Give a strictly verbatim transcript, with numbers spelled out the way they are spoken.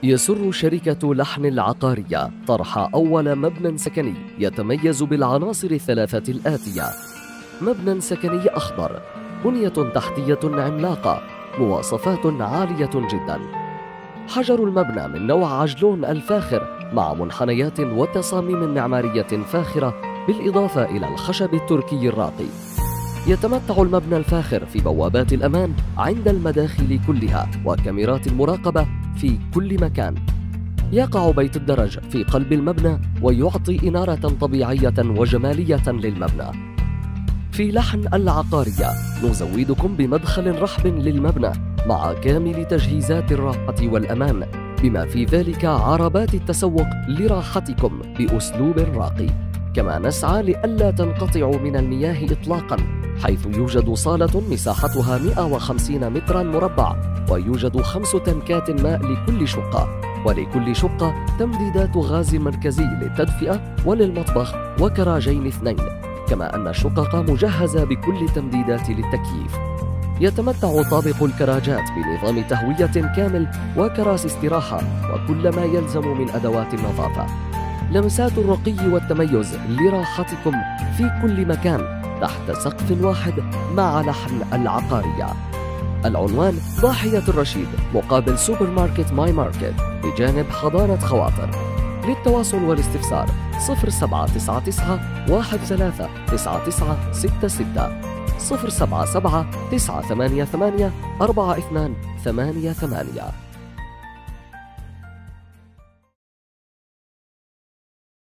يسر شركة لحن العقارية طرح أول مبنى سكني يتميز بالعناصر الثلاثة الآتية: مبنى سكني أخضر، بنية تحتية عملاقة، مواصفات عالية جدا. حجر المبنى من نوع عجلون الفاخر مع منحنيات وتصاميم معمارية فاخرة، بالإضافة إلى الخشب التركي الراقي. يتمتع المبنى الفاخر في بوابات الأمان عند المداخل كلها وكاميرات المراقبة في كل مكان. يقع بيت الدرج في قلب المبنى ويعطي إنارة طبيعية وجمالية للمبنى. في لحن العقارية نزودكم بمدخل رحب للمبنى مع كامل تجهيزات الراحة والأمان، بما في ذلك عربات التسوق لراحتكم بأسلوب راقي. كما نسعى لئلا تنقطعوا من المياه إطلاقاً، حيث يوجد صالة مساحتها مئة وخمسين متراً مربع، ويوجد خمس تنكات ماء لكل شقة، ولكل شقة تمديدات غاز مركزي للتدفئة وللمطبخ وكراجين اثنين، كما أن الشقق مجهزة بكل تمديدات للتكييف. يتمتع طابق الكراجات بنظام تهوية كامل وكراسي استراحة وكل ما يلزم من أدوات النظافة. لمسات الرقي والتميز لراحتكم في كل مكان تحت سقف واحد مع لحن العقارية. العنوان: ضاحية الرشيد مقابل سوبر ماركت ماي ماركت بجانب حضارة خواطر. للتواصل والاستفسار صفر سبعة تسعة تسعة واحد ثلاثة تسعة تسعة ستة ستة صفر سبعة سبعة تسعة ثمانية ثمانية أربعة اثنان ثمانية ثمانية.